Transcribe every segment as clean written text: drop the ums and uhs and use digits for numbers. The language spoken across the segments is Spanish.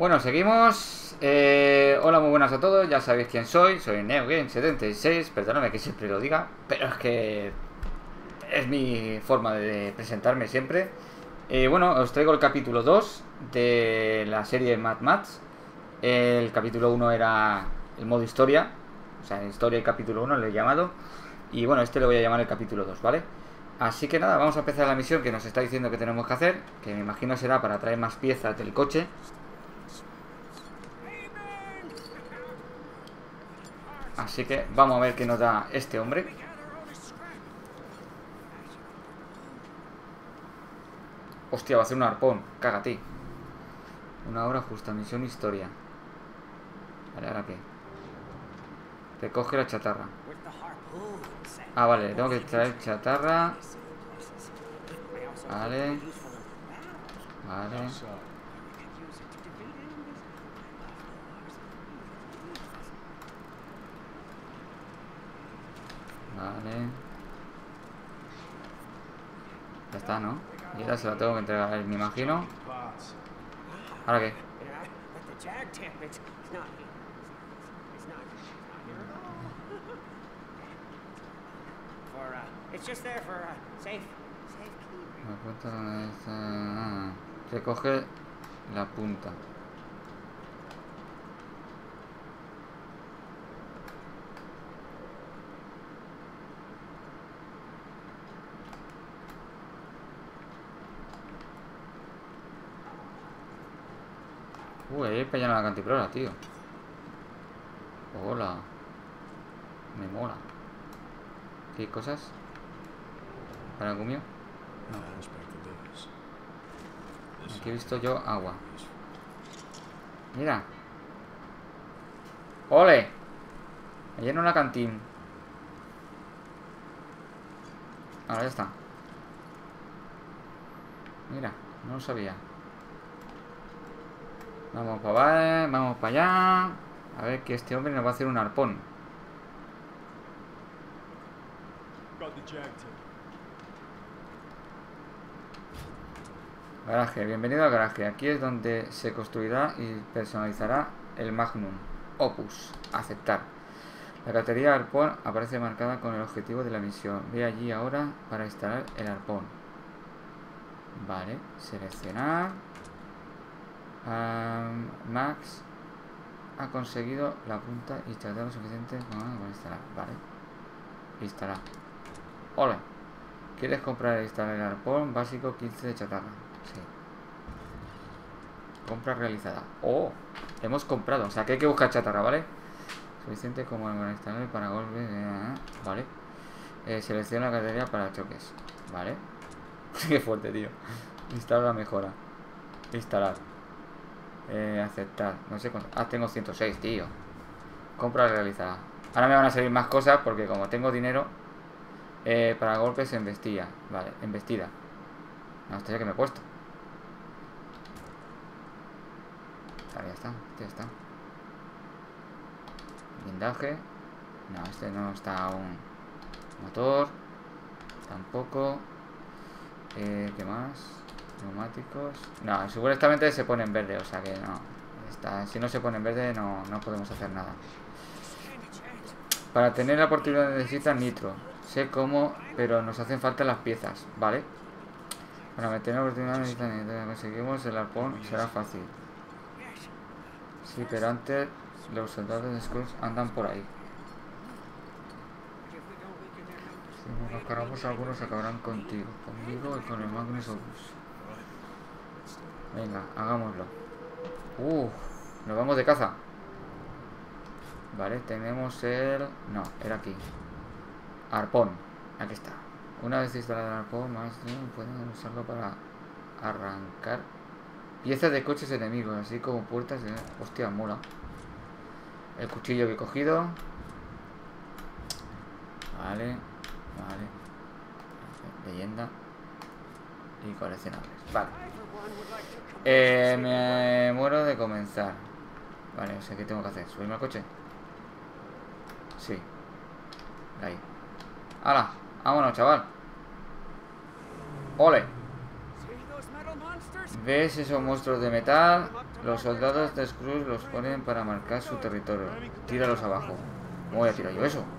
Bueno, seguimos. Hola, muy buenas a todos. Ya sabéis quién soy. Soy NeoGame76. Perdóname que siempre lo diga, pero es que es mi forma de presentarme siempre. Bueno, os traigo el capítulo 2 de la serie Mad Max. El capítulo 1 era el modo historia. O sea, historia y capítulo 1 lo he llamado. Y bueno, este lo voy a llamar el capítulo 2, ¿vale? Así que nada, vamos a empezar la misión que nos está diciendo que tenemos que hacer. Que me imagino será para traer más piezas del coche. Así que vamos a ver qué nos da este hombre. Hostia, va a hacer un arpón. Cágate. Una hora justa, misión historia. Vale, ¿ahora qué? Recoge la chatarra. Ah, vale, tengo que traer chatarra. Vale. Vale. Vale. Ya está, ¿no? Y ahora se la tengo que entregar a él, me imagino. ¿Ahora qué? La punta donde está... recoge la punta. Ahí para llenar la cantimplora, tío. Hola. Me mola. ¿Qué cosas? ¿Para el cumio? No. Aquí he visto yo agua. Mira. ¡Ole! Me lleno la cantín. Ahora ya está. Mira, no lo sabía. Vamos para vamos para allá. A ver que este hombre nos va a hacer un arpón. Garaje, bienvenido al garaje. Aquí es donde se construirá y personalizará el Magnum Opus. Aceptar. La categoría arpón aparece marcada con el objetivo de la misión. Ve allí ahora para instalar el arpón. Vale, seleccionar. Max ha conseguido la punta y tratar lo suficiente para instalar. Vale, instalar. Hola, ¿quieres comprar e instalar el arpón básico 15 de chatarra? Sí. Compra realizada. Oh, hemos comprado, o sea que hay que buscar chatarra, ¿vale? Suficiente como para instalar para golpes. Vale. Selecciona la categoría para choques. Vale. Qué fuerte, tío. Instalar la mejora. Instalar. Aceptar. No sé cuánto. Ah, tengo 106, tío. Compra realizada. Ahora me van a salir más cosas porque como tengo dinero. Para golpes en embestida. Vale, embestida. No, esto ya que me he puesto. Vale, ya está. Ya está. Blindaje. No, este no está aún. Motor. Tampoco. ¿Qué más? Neumáticos. No, supuestamente se pone en verde, o sea que no. Está, si no se pone en verde no podemos hacer nada. Para tener la oportunidad necesita nitro. Sé cómo, pero nos hacen falta las piezas, ¿vale? Para meter la oportunidad necesita nitro. Conseguimos el arpón, será fácil. Sí, pero antes los soldados de Skrulls andan por ahí. Si nos cargamos algunos acabarán contigo, conmigo y con el Magnus Opus. Venga, hagámoslo. Nos vamos de caza. Vale, tenemos el... No, era aquí. Arpón. Aquí está. Una vez instalado el arpón, más pueden usarlo para arrancar piezas de coches enemigos, así como puertas de... Hostia, mola. El cuchillo que he cogido. Vale. Vale. Leyenda. Y coleccionables. Vale. Me muero de comenzar. Vale, o sea, ¿qué tengo que hacer? ¿Subirme al coche? Sí. Ahí. ¡Hala! ¡Vámonos, chaval! ¡Ole! ¿Ves esos monstruos de metal? Los soldados de Skrulls los ponen para marcar su territorio. Tíralos abajo. ¿Cómo voy a tirar yo eso?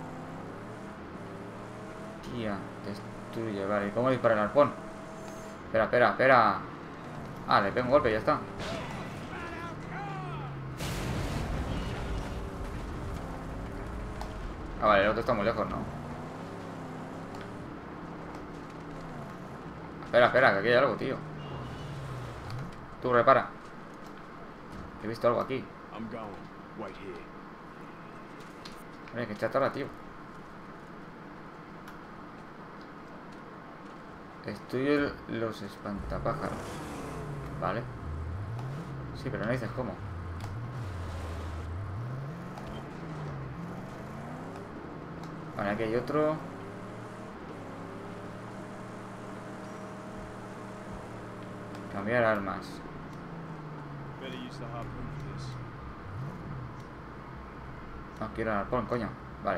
Tía, destruye. Vale, ¿y cómo dispara el arpón? Espera, espera, espera. Ah, le pego un golpe y ya está. Ah, vale, el otro está muy lejos, ¿no? Espera, espera, que aquí hay algo, tío. Tú repara. He visto algo aquí. Hombre, que chatarra, tío. Estudio los espantapájaros. Vale. Sí, pero no dices cómo. Vale, aquí hay otro. Cambiar armas. No quiero el arpón, coño. Vale.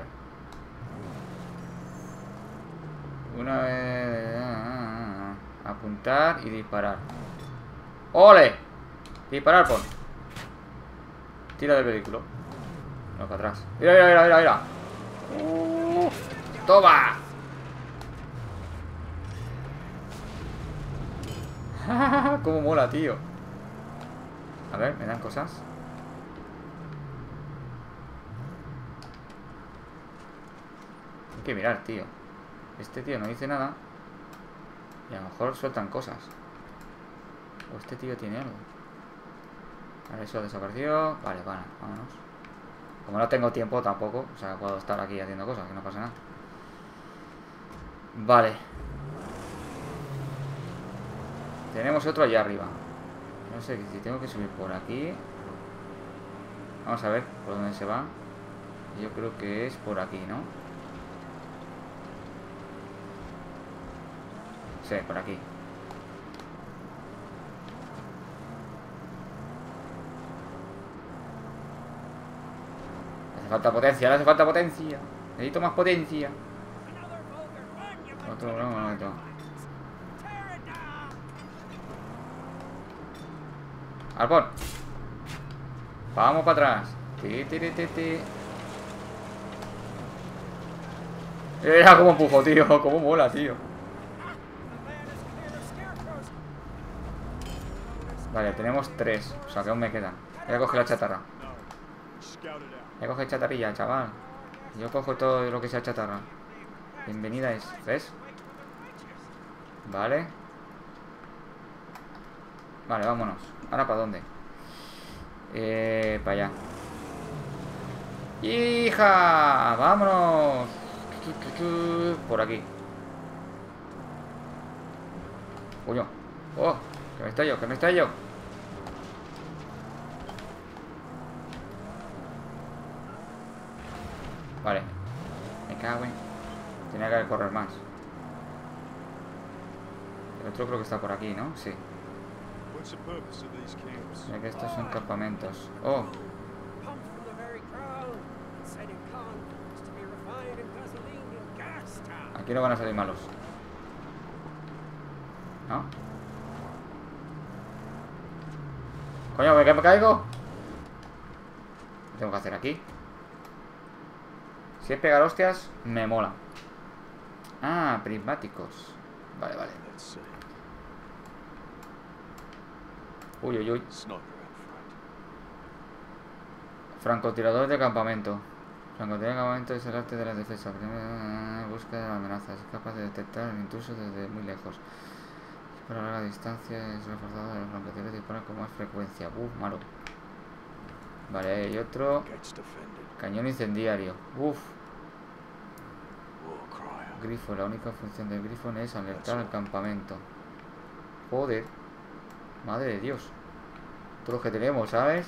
Una vez... apuntar y disparar. ¡Ole! Disparar, pon. Tira del vehículo. No, para atrás. Mira, mira, mira, mira, mira. ¡Toma! Cómo mola, tío. A ver, me dan cosas. Hay que mirar, tío. Este tío no dice nada. Y a lo mejor sueltan cosas. O este tío tiene algo. Vale, eso ha desaparecido. Vale, vale, vámonos. Como no tengo tiempo tampoco, o sea, puedo estar aquí haciendo cosas, que no pasa nada. Vale. Tenemos otro allá arriba. No sé si tengo que subir por aquí. Vamos a ver por dónde se va. Yo creo que es por aquí, ¿no? Sí, por aquí. Hace falta potencia, le hace falta potencia. Necesito más potencia. Otro momento. Arpón. Vamos para atrás. Mira cómo empujo, tío. Cómo mola, tío. Vale, tenemos 3. O sea que aún me quedan. Voy a coger la chatarra. Voy a coger chatarrilla, chaval. Yo cojo todo lo que sea chatarra. Bienvenida es. ¿Ves? Vale. Vale, vámonos. ¿Ahora para dónde? Para allá. ¡Hija! ¡Vámonos! Por aquí. Coño. ¡Oh! Que me estallo, que me estallo. Vale. Me cago en... Tenía que correr más. El otro creo que está por aquí, ¿no? Sí. Ya que estos son campamentos. ¡Oh! Aquí no van a salir malos. ¿No? Coño, ¿me caigo? ¿Qué tengo que hacer aquí? Si es pegar hostias, me mola. Ah, prismáticos. Vale, vale. Uy, uy, uy. Francotirador de campamento. Francotirador de campamento es el arte de la defensa. Busca de amenazas. Es capaz de detectar el intruso desde muy lejos. Para larga distancia es reforzado de los francotiradores. Dispara con más frecuencia. Malo. Vale, hay otro. Cañón incendiario. Grifo. La única función del grifo es alertar al campamento. Joder. Madre de Dios. Todos los que tenemos, ¿sabes?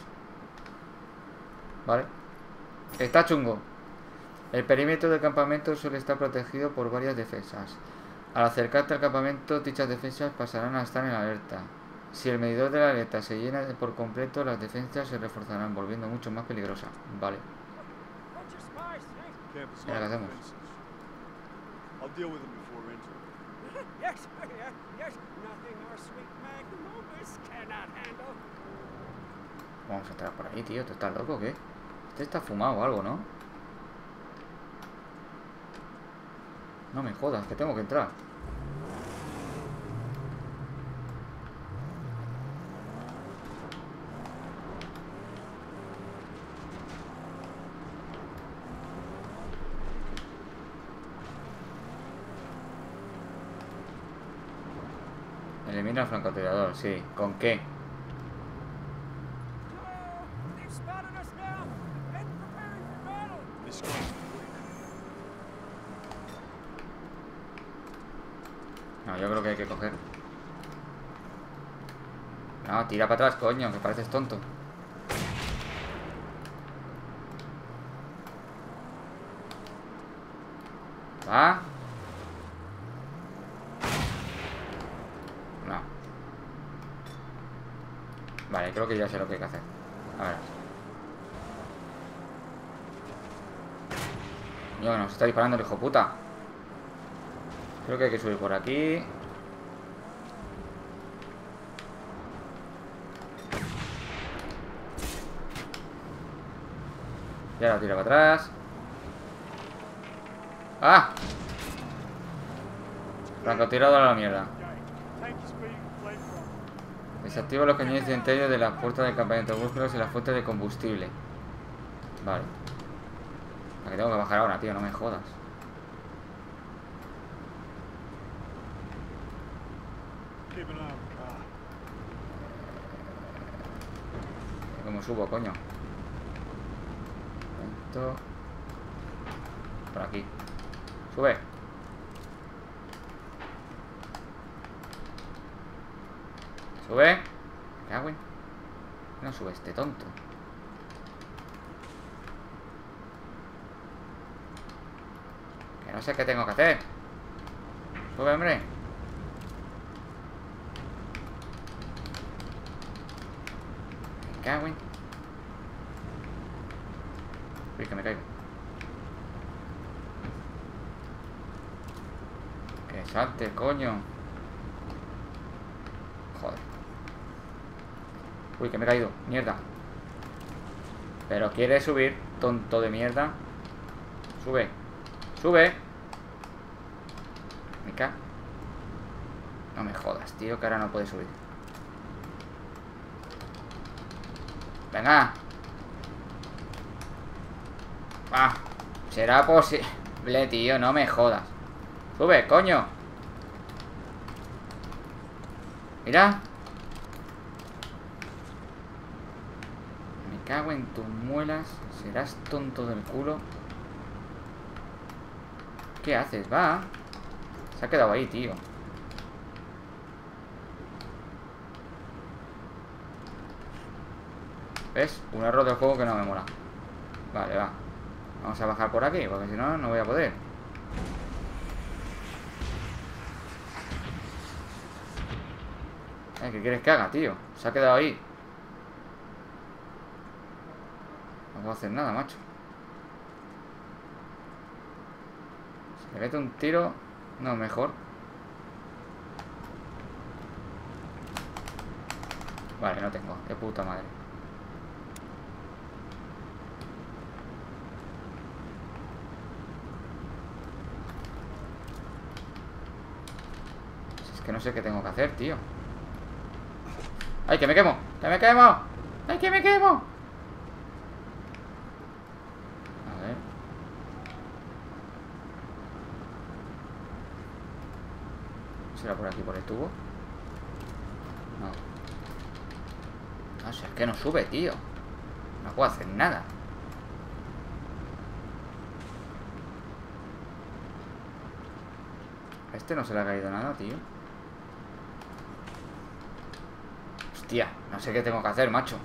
Vale. Está chungo. El perímetro del campamento suele estar protegido por varias defensas. Al acercarte al campamento, dichas defensas pasarán a estar en alerta. Si el medidor de la alerta se llena por completo, las defensas se reforzarán, volviendo mucho más peligrosa. Vale. Mira, ¿qué hacemos? vamos a entrar por ahí, tío. ¿Tú estás loco o qué? Este está fumado o algo, ¿no? No me jodas, que tengo que entrar. Elimina al francotirador, sí. ¿Con qué? No, yo creo que hay que coger. No, tira para atrás, coño, que pareces tonto. ¿Va? No. Vale, creo que ya sé lo que hay que hacer. A ver. Yo, nos está disparando el hijo puta. Creo que hay que subir por aquí. Y ahora tira para atrás. ¡Ah! Francotirador a la mierda. Desactiva los cañones incendiarios de las puertas del campamento búsculos y las fuentes de combustible. Vale. ¿A que tengo que bajar ahora, tío? No me jodas. ¿Cómo subo, coño? Esto. Por aquí. Sube. Sube. ¿Qué hago? No sube este tonto. Que no sé qué tengo que hacer. Sube, hombre. Me cago en... Uy, que me caigo. Que salte, coño. Joder. Uy, que me he caído. Mierda. Pero quiere subir, tonto de mierda. Sube. Sube. Me cago. No me jodas, tío, que ahora no puede subir. Venga. Ah, será posible, tío, no me jodas. Sube, coño. Mira. Me cago en tus muelas. Serás tonto del culo. ¿Qué haces? Va. Se ha quedado ahí, tío. ¿Ves? Un error del juego que no me mola. Vale, va. Vamos a bajar por aquí, porque si no, no voy a poder. ¿Qué quieres que haga, tío? Se ha quedado ahí. No puedo hacer nada, macho. Si le meto un tiro, no, mejor. Vale, no tengo. De puta madre. Si es que no sé qué tengo que hacer, tío. ¡Ay, que me quemo! ¡Que me quemo! ¡Ay, que me quemo! A ver. ¿Será por aquí, por el tubo? No. No sé, es que no sube, tío. No puedo hacer nada. A este no se le ha caído nada, tío. Hostia, no sé qué tengo que hacer, macho.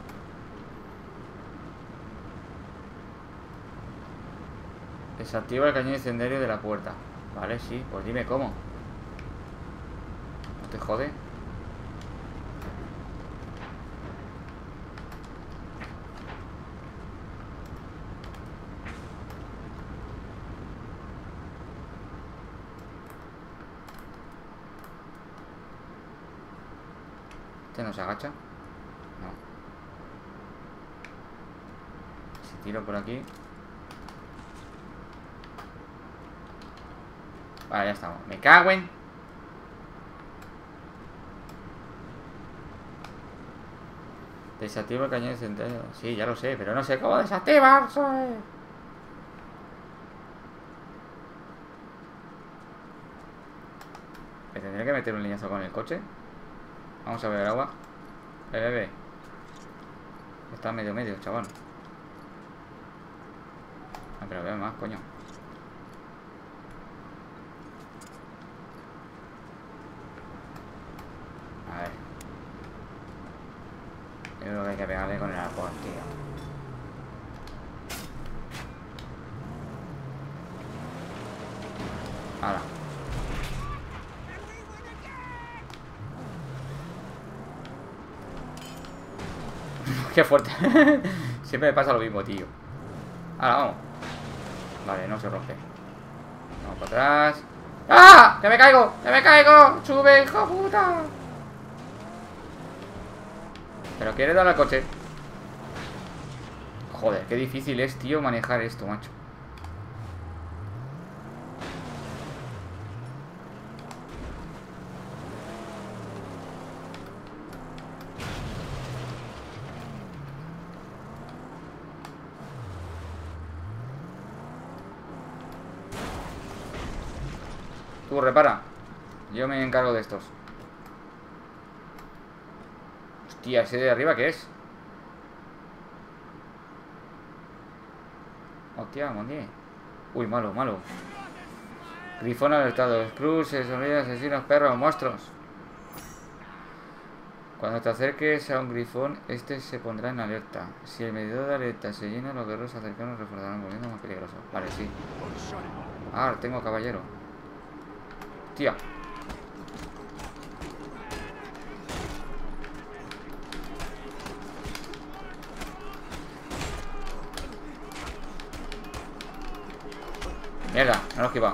Desactiva el cañón incendiario de la puerta. Vale, sí, pues dime cómo. ¿No te jode? ¿Este no se agacha? No. Tiro por aquí. Vale, ya estamos. Me cago en... Desactivo el cañón central. Sí, ya lo sé, pero no sé cómo desactivarse. ¿Me tendré que meter un leñazo con el coche? Vamos a beber agua. Bebe. Está medio, chaval. Ah, pero bebe más, coño. A ver. Yo creo que hay que pegarle con el arpón, tío. Ahora. Qué fuerte. Siempre me pasa lo mismo, tío. Ahora, vamos. Vale, no se rompe. Vamos para atrás. ¡Ah! ¡Que me caigo! ¡Que me caigo! ¡Sube, hijo puta! Pero quiere darle al coche. Joder, qué difícil es, tío, manejar esto, macho. Tú repara. Yo me encargo de estos. Hostia, ese de arriba, ¿qué es? Hostia, mondie. Uy, malo, malo. Grifón alertado. Cruz, sonidos, asesinos, perros, monstruos. Cuando te acerques a un grifón, este se pondrá en alerta. Si el medidor de alerta se llena, los guerreros cercanos reforzarán volviendo más peligroso. Vale, sí. Ah, tengo caballero. Tía. Mierda, no lo he esquivado.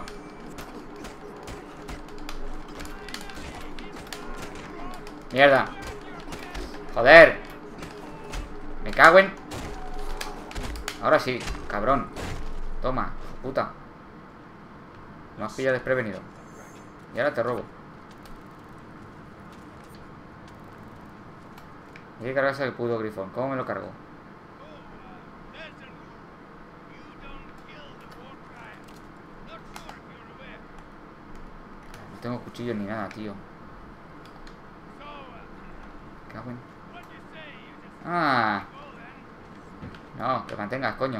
Mierda. Joder. Me cago en... Ahora sí, cabrón. Toma, puta. Me has pillado desprevenido. Y ahora te robo. Hay que cargarse el puto grifón. ¿Cómo me lo cargo? No tengo cuchillo ni nada, tío. Cago en... Ah. No, que mantengas, coño.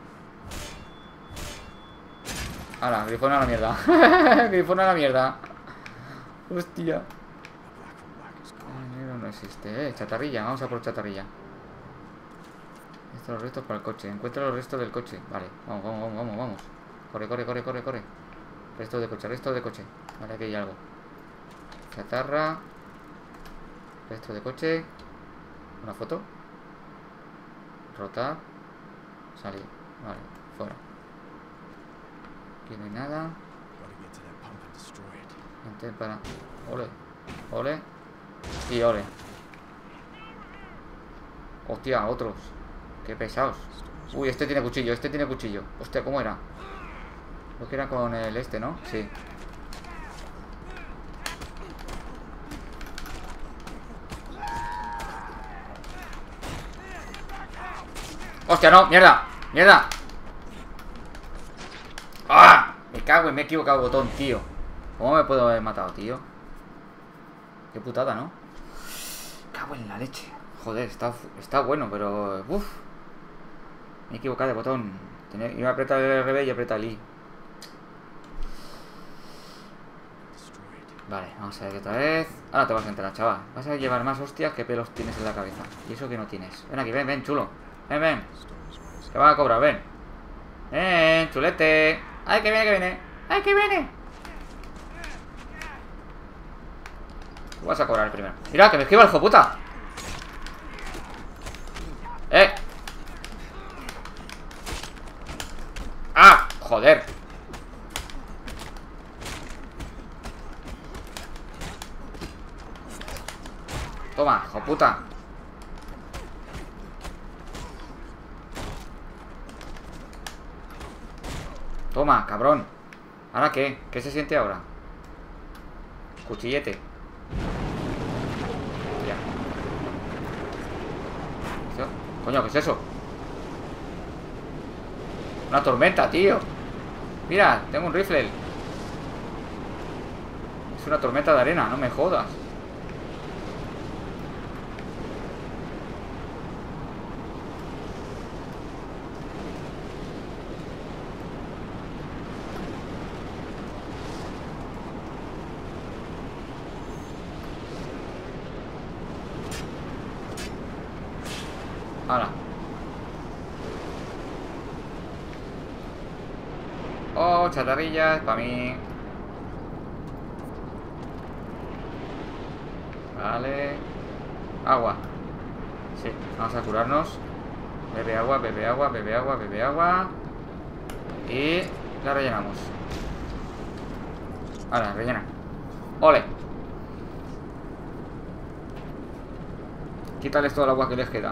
Ahora, grifón a la mierda. Grifón a la mierda. Hostia. No existe, chatarrilla, vamos a por chatarrilla. Estos los restos para el coche. Encuentra los restos del coche. Vale, vamos. Corre. Restos de coche. Vale, aquí hay algo. Chatarra. Restos de coche. Una foto. Rotar. Salir. Vale, fuera. Aquí no hay nada. Gente para... Ole. Y ole. Hostia, otros. Qué pesados. Uy, este tiene cuchillo. Hostia, ¿cómo era? Creo que era con el este, ¿no? Sí. Hostia, no, mierda. ¡Ah! Me cago y me he equivocado el botón, tío. ¿Cómo me puedo haber matado, tío? Qué putada, ¿no? Cago en la leche. Joder, está bueno, pero... Uf. Me he equivocado de botón. Iba a apretar el RB y apretar el I. Vale, vamos a ver otra vez. Ahora te vas a entrar, chaval. Vas a llevar más hostias que pelos tienes en la cabeza. Y eso que no tienes. Ven aquí, ven, chulo. Ven. Te van a cobrar, ven. Ven, chulete. ¡Ay, que viene! Tú vas a cobrar primero. Mira, que me esquiva el hijo puta. ¡Ah! Joder. Toma, hijo puta. Toma, cabrón. ¿Ahora qué? ¿Qué se siente ahora? Cuchillete. Ya. Coño, ¿qué es eso? Una tormenta, tío. Mira, tengo un rifle. Es una tormenta de arena, no me jodas. Hala. Oh, chatarrillas para mí. Vale. Agua. Sí, vamos a curarnos. Bebe agua, bebe agua, bebe agua, bebe agua. Y la rellenamos. Ahora, rellena. ¡Ole! Quítales todo el agua que les queda.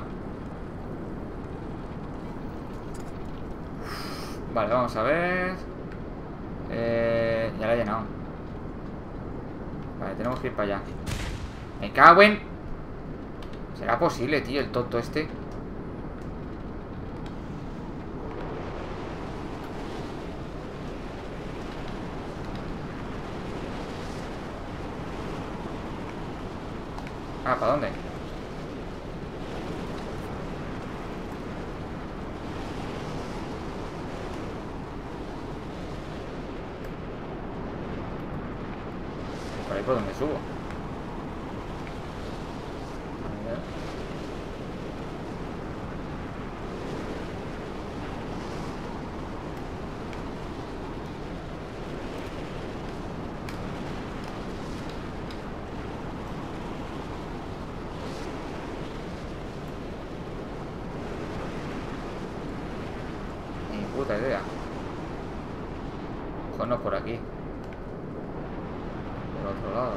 Vale, vamos a ver. Ya la he llenado. Vale, tenemos que ir para allá. Me cago en... ¿Será posible, tío, el tonto este? Ah, ¿para dónde? Por ahí por donde subo. A ver. Ni puta idea. Ojo, no por aquí. Por otro lado.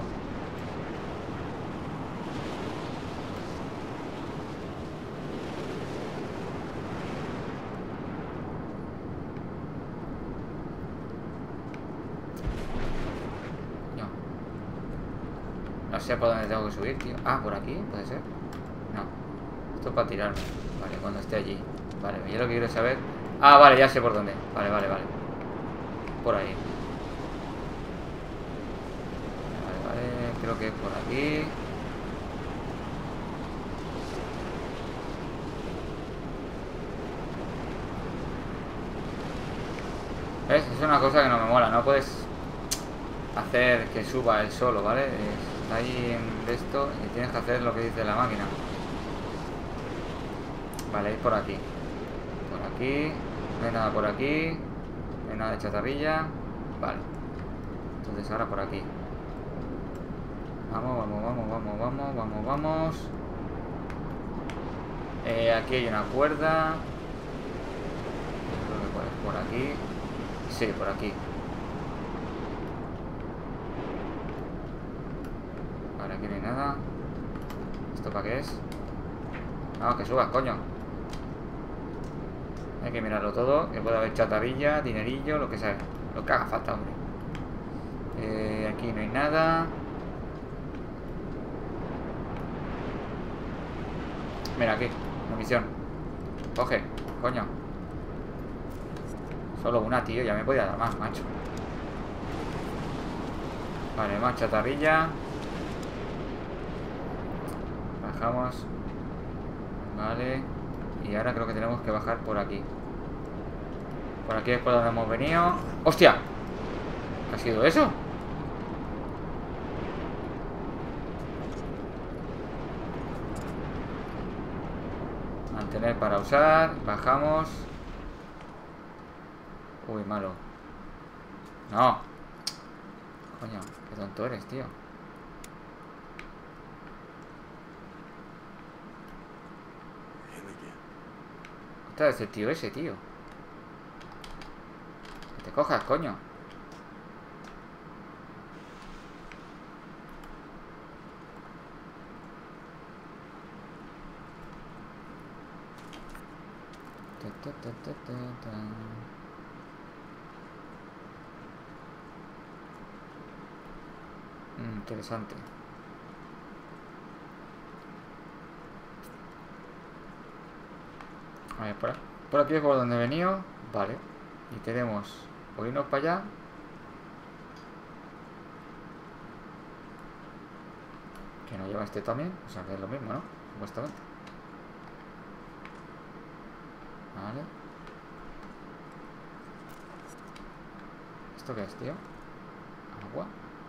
No. No sé por dónde tengo que subir, tío. Ah, por aquí, puede ser. No. Esto es para tirarme. Vale, cuando esté allí. Vale, yo lo que quiero es saber. Ah, vale, ya sé por dónde. Vale, vale, vale. Por ahí. Vale, vale. Creo que es por aquí. ¿Ves? Es una cosa que no me mola. No puedes hacer que suba él solo, ¿vale? Está ahí en esto y tienes que hacer lo que dice la máquina. Vale, es por aquí. Por aquí. No hay nada por aquí. No hay nada de chatarrilla. Vale. Entonces ahora por aquí. Vamos, vamos, vamos, vamos, vamos, vamos, vamos. Aquí hay una cuerda. Creo que por aquí. Sí, por aquí. Vale, aquí no hay nada. ¿Esto para qué es? Vamos, que subas, coño. Hay que mirarlo todo. Que puede haber chatarrilla, dinerillo, lo que sea. Lo que haga falta, hombre. Aquí no hay nada. Mira, aquí. Munición. Coge, coño. Solo una, tío. Ya me podía dar más, macho. Vale, más chatarrilla. Bajamos. Vale. Y ahora creo que tenemos que bajar por aquí. Por aquí es por donde hemos venido. ¡Hostia! ¿Qué ha sido eso? Mantener para usar. Bajamos. Uy, malo. No. Coño, qué tonto eres, tío. Está ese tío ese, tío. Que te cojas, coño. interesante. A ver, por aquí es por donde he venido. Vale. Y tenemos o irnos para allá. Que no lleva este también. O sea que es lo mismo, ¿no? Supuestamente. Vale. ¿Esto qué es, tío? Agua.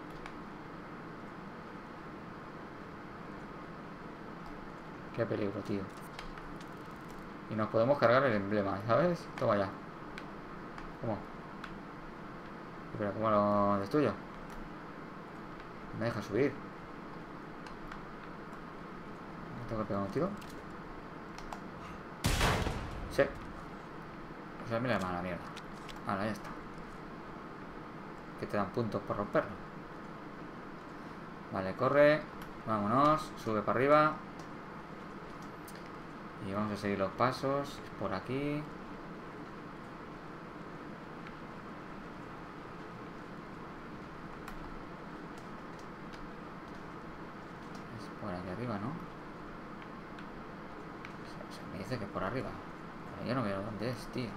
Qué peligro, tío. Y nos podemos cargar el emblema, ¿sabes? Toma ya. ¿Cómo? Pero ¿cómo lo destruyo? Me deja subir. ¿Tengo que pegar un tiro? Sí. Pues mira, mala mierda. Ahora ya está. Que te dan puntos por romperlo. Vale, corre. Vámonos. Sube para arriba. Y vamos a seguir los pasos. Por aquí. Es por aquí arriba, ¿no? Se me dice que por arriba. Pero yo no veo dónde es, tío.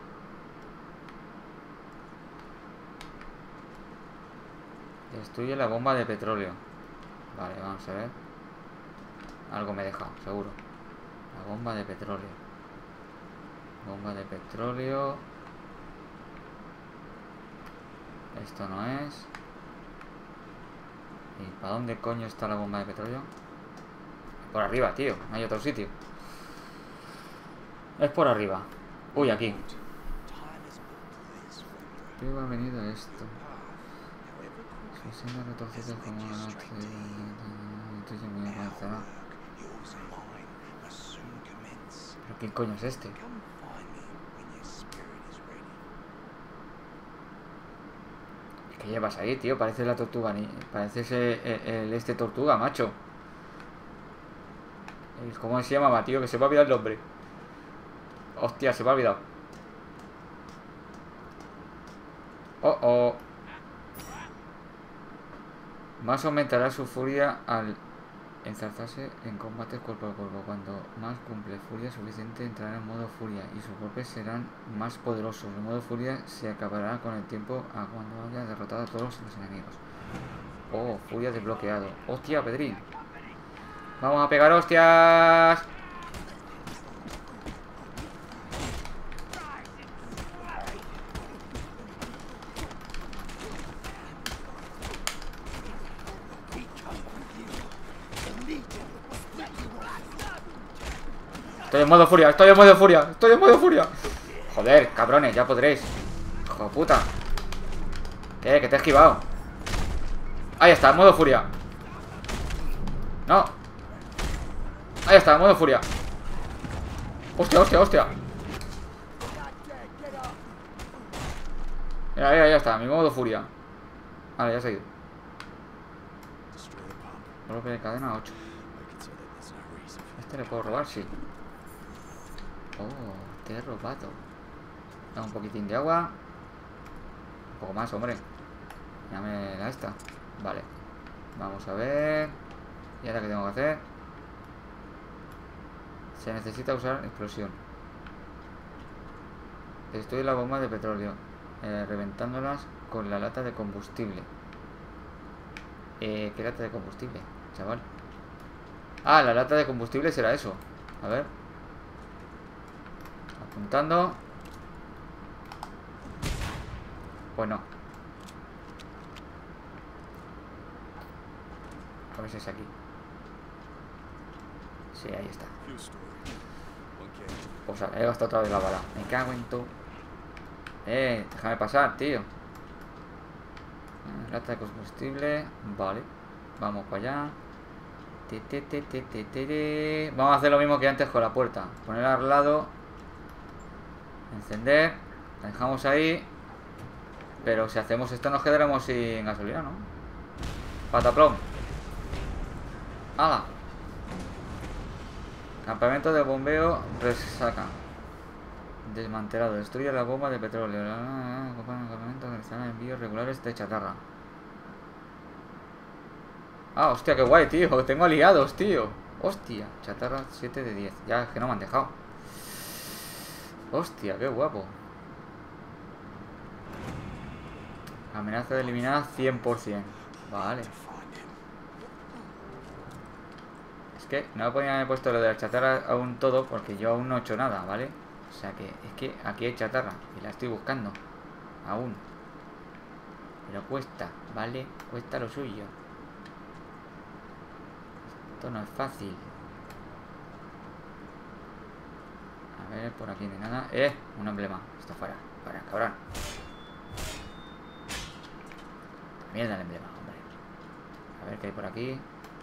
Destruye la bomba de petróleo. Vale, vamos a ver. Algo me deja, seguro. La bomba de petróleo. Bomba de petróleo. Esto no es. ¿Y para dónde coño está la bomba de petróleo? Por arriba, tío. No hay otro sitio. Es por arriba. Uy, aquí. ¿Qué ha venido esto? Siendo retorcido como la noche. ¿Pero quién coño es este? ¿Qué llevas ahí, tío? Parece la tortuga. Parece este tortuga, macho. ¿Cómo se llamaba, tío? Que se me ha olvidado el nombre. Hostia, se me ha olvidado. Oh, oh. Más aumentará su furia al enzarzarse en combates cuerpo a cuerpo. Cuando más cumple furia suficiente, entrará en modo furia y sus golpes serán más poderosos. El modo furia se acabará con el tiempo a cuando haya derrotado a todos los enemigos. Oh, furia desbloqueado. Hostia, Pedrín. Vamos a pegar hostias. Estoy en modo furia, estoy en modo furia, estoy en modo furia. Joder, cabrones, ya podréis. Hijo de puta. ¿Qué? Que te he esquivado. Ahí está, modo furia. No. Ahí está, modo furia. Hostia, hostia, hostia. Mira, ahí ya está, mi modo furia. Vale, ya se ha ido. Golpe de cadena 8. ¿Este le puedo robar? Sí. Oh, te he robado. Da un poquitín de agua. Un poco más, hombre. Ya me da esta. Vale. Vamos a ver. ¿Y ahora qué tengo que hacer? Se necesita usar explosión. Destruye la bomba de petróleo, reventándolas con la lata de combustible. ¿Qué lata de combustible, chaval? Ah, la lata de combustible será eso. A ver. Apuntando. Pues no. A ver si es aquí. Sí, ahí está. O sea, he gastado otra vez la bala. Me cago en tu. Déjame pasar, tío. Lata de combustible. Vale. Vamos para allá. Vamos a hacer lo mismo que antes con la puerta. Poner al lado. Encender. La dejamos ahí. Pero si hacemos esto nos quedaremos sin gasolina, ¿no? Pataplón. ¡Hala! Campamento de bombeo resaca. Desmantelado. Destruye la bomba de petróleo. Campamento que están envíos regulares de chatarra. Ah, hostia, qué guay, tío. Tengo aliados, tío. Hostia, chatarra 7 de 10. Ya, es que no me han dejado. Hostia, qué guapo. Amenaza de eliminar 100%. Vale. Es que no me podían haber puesto lo de la chatarra aún todo, porque yo aún no he hecho nada, ¿vale? O sea que es que aquí hay chatarra y la estoy buscando. Aún. Pero cuesta, ¿vale? Cuesta lo suyo. Esto no es fácil. A ver, por aquí no hay nada. Un emblema. Esto fuera. Para, cabrón. Mierda el emblema, hombre. A ver qué hay por aquí.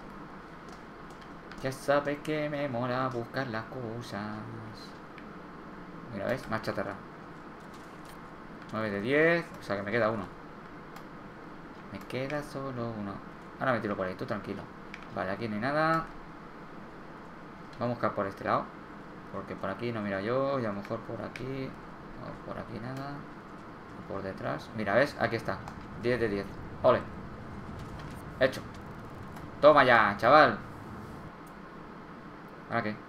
Ya sabes que me mola buscar las cosas. Mira, ¿ves? Más chatarra. 9 de 10. O sea que me queda uno. Me queda solo uno. Ahora me tiro por ahí, tú tranquilo. Vale, aquí no hay nada. Vamos a buscar por este lado. Porque por aquí no mira yo. Y a lo mejor por aquí. No, por aquí nada. Y por detrás. Mira, ¿ves? Aquí está. 10 de 10. Ole. Hecho. Toma ya, chaval. ¿Ahora qué?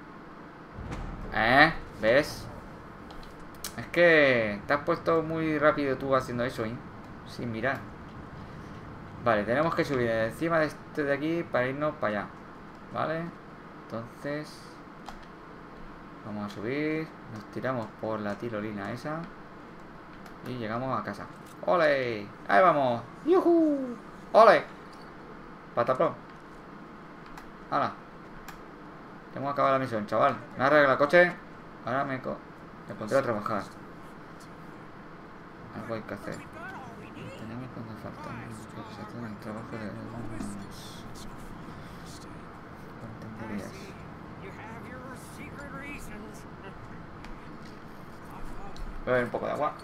¿Ves? Es que te has puesto muy rápido tú haciendo eso, ¿eh? Sin mirar. Vale, tenemos que subir encima de este de aquí para irnos para allá. Vale. Entonces vamos a subir. Nos tiramos por la tirolina esa. Y llegamos a casa. ¡Ole! ¡Ahí vamos! ¡Yuhu! ¡Ole! Pataplón. ¡Hala! Hemos acabado la misión, chaval. Me ha arreglado el coche. Ahora me pondré a trabajar. Algo hay que hacer. Tenemos cuando faltan el trabajo de tonterías. Voy a beber un poco de agua.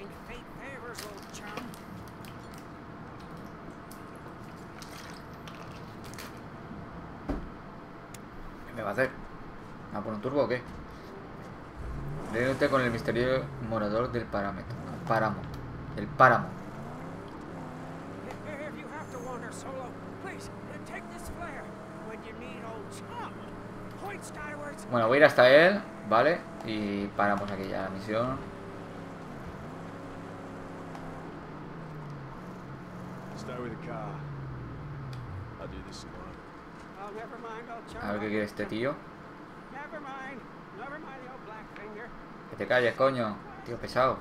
¿Qué me va a hacer? ¿Me va a poner un turbo o qué? Reúnete con el misterioso morador del páramo. El páramo. Bueno, voy a ir hasta él, ¿vale? Y paramos aquí ya la misión. A ver qué quiere este tío. Que te calles, coño. Tío pesado.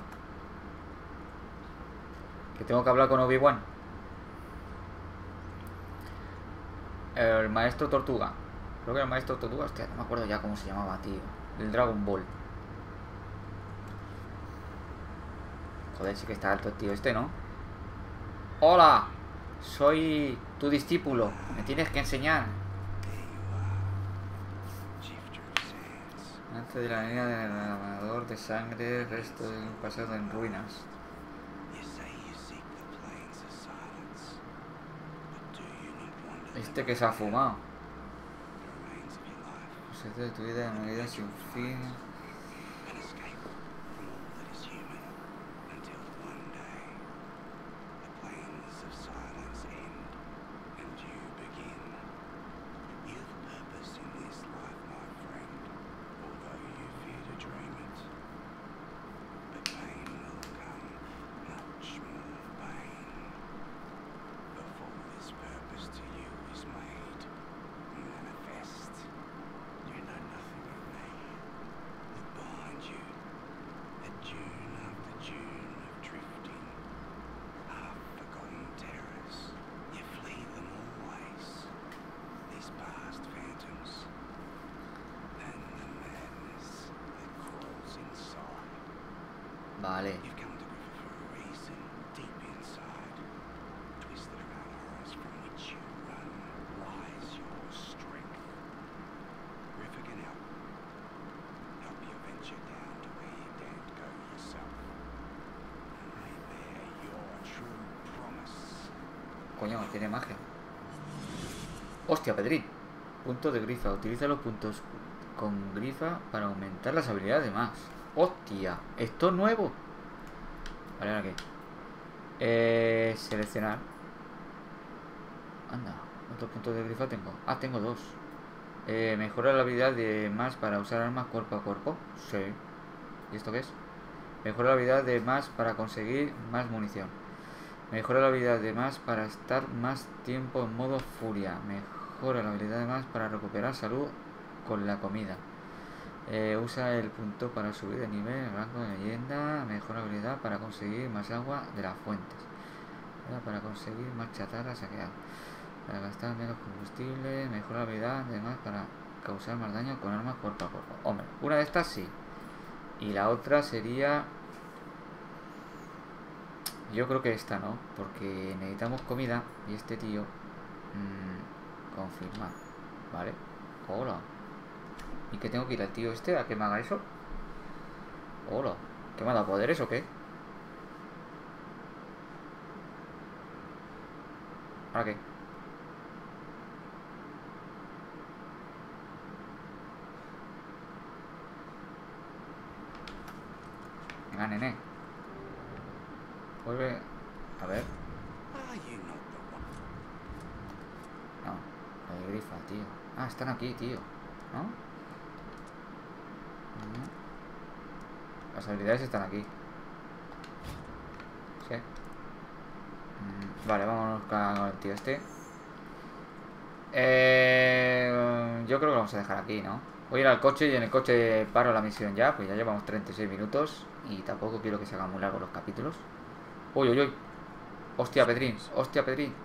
Que tengo que hablar con Obi-Wan. El maestro Tortuga. Creo que el maestro Tortuga. Hostia, no me acuerdo ya cómo se llamaba, tío. El Dragon Ball. Joder, sí que está alto el tío este, ¿no? Hola. Soy tu discípulo. Me tienes que enseñar. Antes de la línea del derramador de sangre, resto del pasado en ruinas. Este que se ha fumado. Proceso de tu vida de medida sin fin. Vale. Coño, tiene magia. Hostia, Pedrín. Punto de grifa. Utiliza los puntos con grifa para aumentar las habilidades de más. Hostia, esto es nuevo. Vale, ahora qué. Seleccionar. Anda. ¿Cuántos puntos de grifa tengo? Ah, tengo 2. Mejora la habilidad de más para usar armas cuerpo a cuerpo. Sí. ¿Y esto qué es? Mejora la habilidad de más para conseguir más munición. Mejora la habilidad de más para estar más tiempo en modo furia. Mejora la habilidad de más para recuperar salud con la comida. Usa el punto para subir de nivel, rango de leyenda. Mejora la habilidad para conseguir más agua de las fuentes. Para conseguir más chatarra saqueada. Para gastar menos combustible. Mejora la habilidad además para causar más daño con armas cuerpo a cuerpo. Hombre, una de estas sí. Y la otra sería... Yo creo que esta no, porque necesitamos comida. Y este tío... confirmar. Vale. Hola. ¿Y qué tengo que ir al tío este a que me haga eso? Hola. ¿Qué me ha dado poderes o qué? ¿Ahora qué? Venga, nene. Vuelve. A ver. No, la de grifa, tío. Ah, están aquí, tío. ¿No? Las habilidades están aquí. Sí. Vale, vámonos con el tío este. Yo creo que lo vamos a dejar aquí, ¿no? Voy a ir al coche y en el coche paro la misión ya. Pues ya llevamos 36 minutos. Y tampoco quiero que se hagan muy largos los capítulos. Uy, uy, uy. Hostia, Pedrín. Hostia, Pedrín.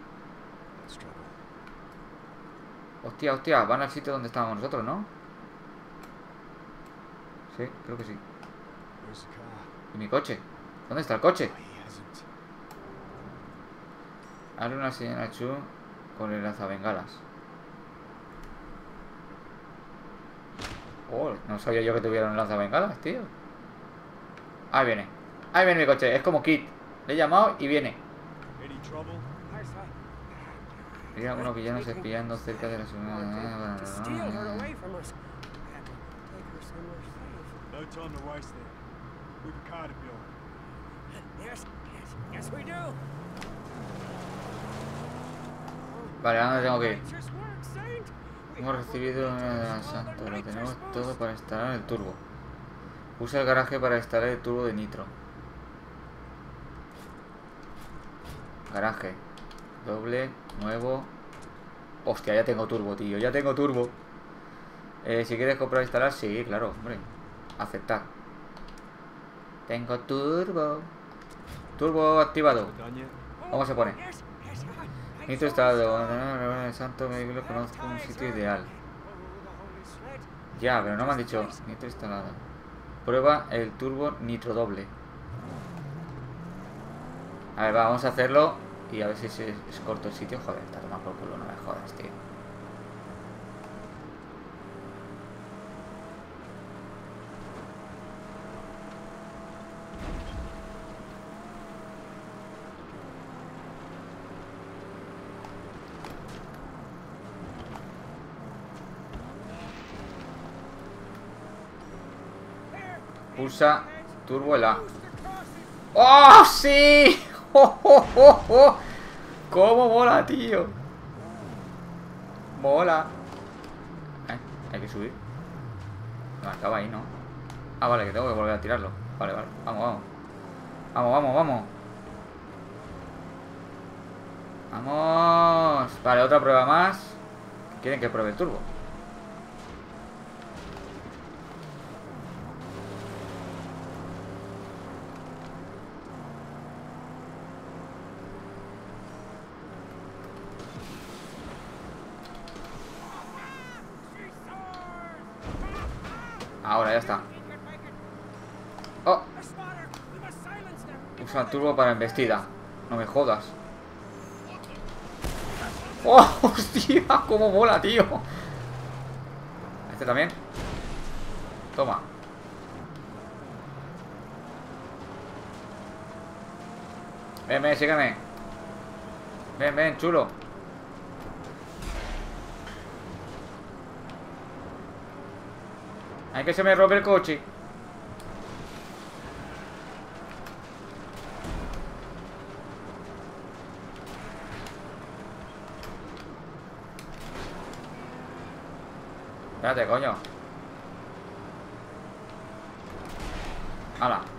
Hostia, hostia. Van al sitio donde estábamos nosotros, ¿no? Sí, creo que sí. ¿Y mi coche? ¿Dónde está el coche? Hazle una señal a Chu con el lanzabengalas. Oh, no sabía yo que tuviera un lanzabengalas, tío. Ahí viene. Ahí viene mi coche. Es como Kit. Le he llamado y viene. Mira algunos villanos espiando cerca de la ciudad. Vale, ¿a dónde tengo que ir? Hemos recibido una santo. Lo tenemos todo para instalar el turbo. Usa el garaje para instalar el turbo de nitro. Garaje. Doble, nuevo. Hostia, ya tengo turbo, tío. Ya tengo turbo. Si quieres comprar e instalar, sí, claro, hombre. Aceptar. Tengo turbo. Turbo activado. ¿Cómo se pone? Nitro instalado. El santo vehículo, conozco un sitio ideal. Ya, pero no me han dicho nitro instalado. Prueba el turbo nitro doble. A ver, va, vamos a hacerlo. Y a ver si es corto el sitio. Joder, está tomando por culo, no me jodas, tío. Pulsa turbo el A. ¡Oh, sí! ¡Oh, oh, oh, oh! ¡Cómo mola, tío! Mola. Hay que subir. No, acaba ahí, ¿no? Ah, vale, que tengo que volver a tirarlo. Vale, vale. Vamos, vamos. Vamos, vamos, vamos. Vamos. Vale, otra prueba más. Quieren que pruebe el turbo. Ahora ya está. Oh. Usa el turbo para embestida. No me jodas. ¡Oh, hostia! ¡Cómo mola, tío! Este también. Toma. Ven, ven, sígueme. Ven, ven, chulo. Hay que se me rompe el coche. Espérate, coño. ¡Hala!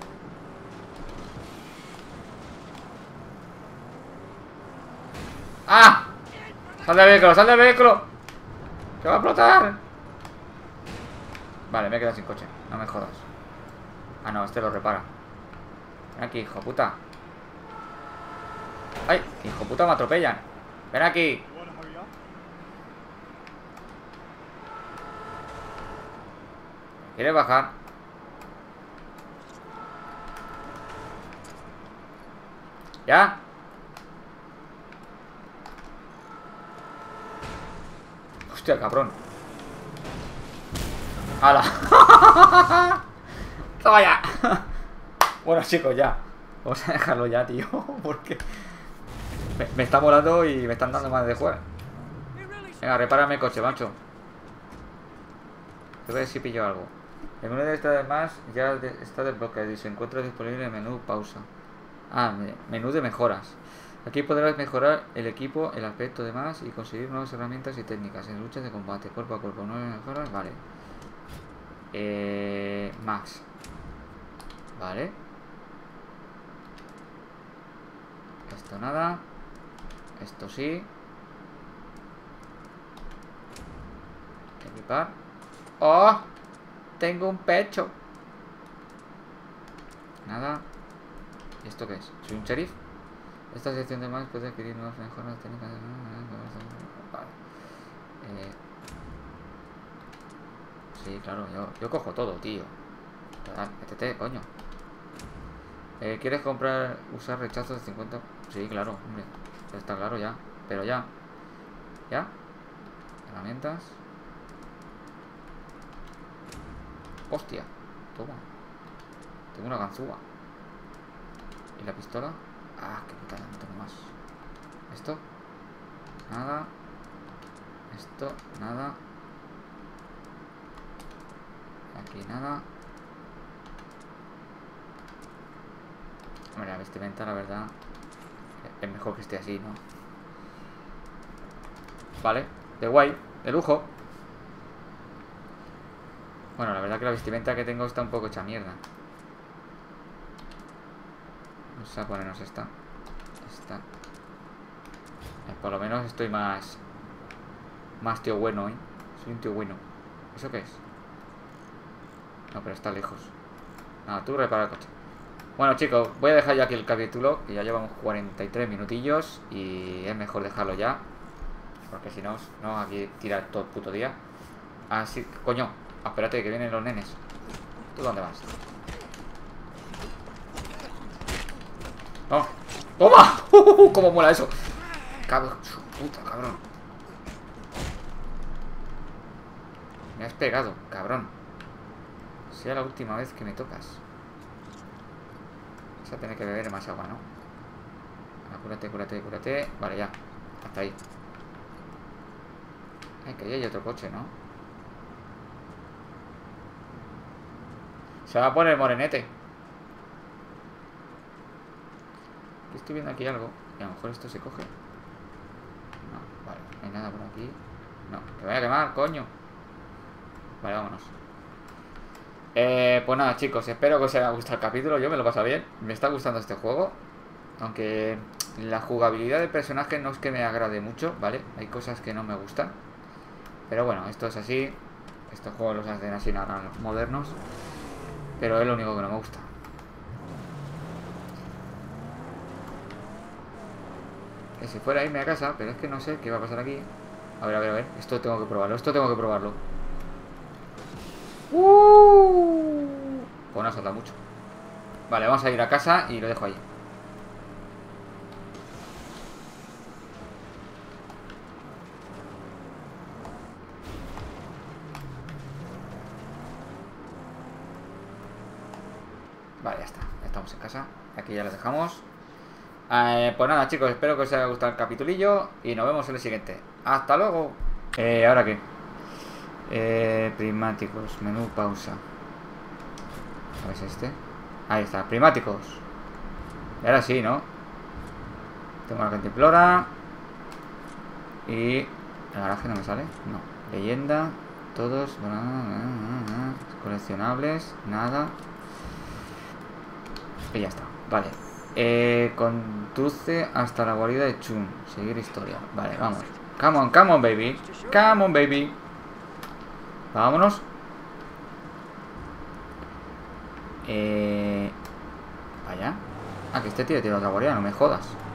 ¡Ah! ¡Sal del vehículo! ¡Sal del vehículo! ¡Que va a explotar! Vale, me he quedado sin coche. No me jodas. Ah, no, este lo repara. Ven aquí, hijo puta. ¡Ay! Hijo puta, me atropellan. Ven aquí. ¿Quieres bajar? ¿Ya? Hostia, cabrón. ¡Hala! ¡Toma ya! Bueno, chicos, ya. Vamos a dejarlo ya, tío. Porque me está molando y me están dando más de jugar. Venga, repárame el coche, macho. Voy a ver si pillo algo. El menú de esta además ya está desbloqueado y se encuentra disponible en el menú pausa. Ah, menú de mejoras. Aquí podrás mejorar el equipo, el aspecto de más y conseguir nuevas herramientas y técnicas en luchas de combate, cuerpo a cuerpo. Nuevas mejoras, vale. Max. Vale. Esto nada. Esto sí. Equipar. ¡Oh! Tengo un pecho. Nada. ¿Y esto qué es? ¿Soy un sheriff? Esta sección de más puede adquirir nuevas mejoras técnicas. Vale. Sí, claro, yo cojo todo, tío. Métete, coño. ¿Quieres comprar, usar rechazos de 50? Sí, claro, hombre. Está claro ya. Pero ya. ¿Ya? Herramientas. Hostia. Toma. Tengo una ganzúa. ¿Y la pistola? Ah, qué putada, no tengo más. ¿Esto? Nada. Esto, nada. Aquí nada. Hombre, la vestimenta, la verdad, es mejor que esté así, ¿no? Vale, de guay, de lujo. Bueno, la verdad que la vestimenta que tengo está un poco hecha mierda. Vamos a ponernos esta. Por lo menos estoy más tío bueno, ¿eh? Soy un tío bueno. ¿Eso qué es? No, pero está lejos. Nada, tú repara el coche. Bueno, chicos, voy a dejar ya aquí el capítulo, que ya llevamos 43 minutillos y es mejor dejarlo ya, porque si no, aquí tirar todo el puto día. Así, coño, espérate que vienen los nenes. ¿Tú dónde vas? ¡No! ¡Toma! ¡Cómo mola eso! Cabrón, su puta, cabrón. Me has pegado, cabrón. Sea la última vez que me tocas. Vas a tener que beber más agua, ¿no? Ah, cúrate. Vale, ya. Hasta ahí. Ay, que ahí hay otro coche, ¿no? Se va a poner morenete. Estoy viendo aquí algo. Y a lo mejor esto se coge. No, vale. No hay nada por aquí. No, que me voy a quemar, coño. Vale, vámonos. Pues nada, chicos, espero que os haya gustado el capítulo. Yo me lo he pasado bien, me está gustando este juego. Aunque la jugabilidad del personaje no es que me agrade mucho, ¿vale? Hay cosas que no me gustan. Pero bueno, esto es así. Estos juegos los hacen así ahora los modernos. Pero es lo único que no me gusta. Que si fuera a irme a casa, pero es que no sé qué va a pasar aquí. A ver. Esto tengo que probarlo. Pues no salta mucho. Vale, vamos a ir a casa y lo dejo ahí. Vale, ya está. Ya estamos en casa. Aquí ya lo dejamos. Pues nada, chicos, espero que os haya gustado el capitulillo y nos vemos en el siguiente. ¡Hasta luego! ¿Ahora qué? Primáticos, menú pausa. A ver si este. Ahí está, primáticos. Y ahora sí, ¿no? Tengo la cantimplora. Y el garaje no me sale. No. Leyenda. Todos. Coleccionables. Nada. Y ya está. Vale. Conduce hasta la guarida de Chun. Seguir historia. Vale, vamos. Come on, baby. Come on, baby. Vámonos. Vaya. Ah, que este tío tiene otra guarida, no me jodas.